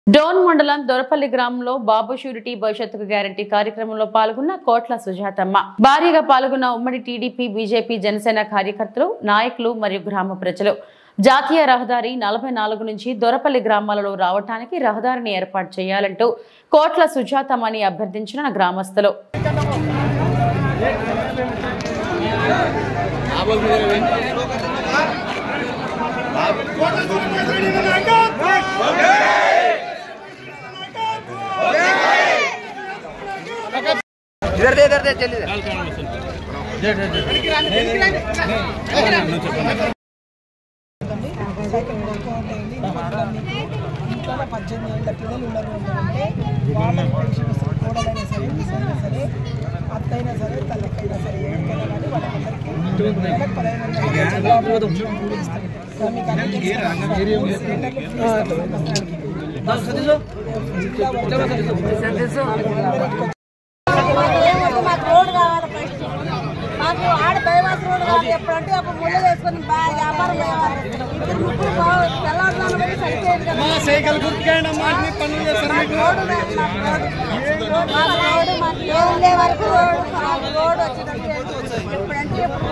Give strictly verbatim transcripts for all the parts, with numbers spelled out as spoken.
డోన్ మండలం దొరపల్లి గ్రామంలో బాబు షూరిటీ భవిష్యత్తుకు గ్యారంటీ కార్యక్రమంలో పాల్గొన్న కోట్ల సుజాతమ్మ భారీగా పాల్గొన్న ఉమ్మడి టీడీపీ బీజేపీ జనసేన కార్యకర్తలు నాయకులు మరియు గ్రామ ప్రజలు జాతీయ రహదారి నలభై నాలుగు నుంచి దొరపల్లి గ్రామాలలో రావడానికి రహదారిని ఏర్పాటు చేయాలంటూ కోట్ల సుజాతమ్మని అభ్యర్థించిన గ్రామస్తులు इधर दे इधर दे चल इधर పద్దెనిమిది ఏళ్ళ పిల్లలు ఉన్నారు అంటే వాళ్ళకి పెన్షన్ వస్తుంది కోడలైనా సరే మిసైనా సరే అత్తైనా సరే తల్లకైనా సరే ఎవరికైనా కానీ వాళ్ళందరికీ నెలకు పదహైదు వందలు ఇస్తాం. మీకు మాకు రోడ్డు కావాలి ఫస్ట్ మాకు ఆడ బైపాస్ రోడ్డు కావాలి ఎప్పుడంటే అప్పుడు ముళ్ళు వేసుకొని బాగా వ్యాపారం ఇద్దరు ముగ్గురు తెల్లవారుజామున పోయి సరిచేయదు కదా రోడ్డు మాకు ఉండే వరకు రోడ్డు రోడ్డు వచ్చేటట్టు ఎప్పుడంటే ఎప్పుడు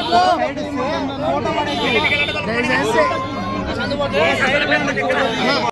పోతాం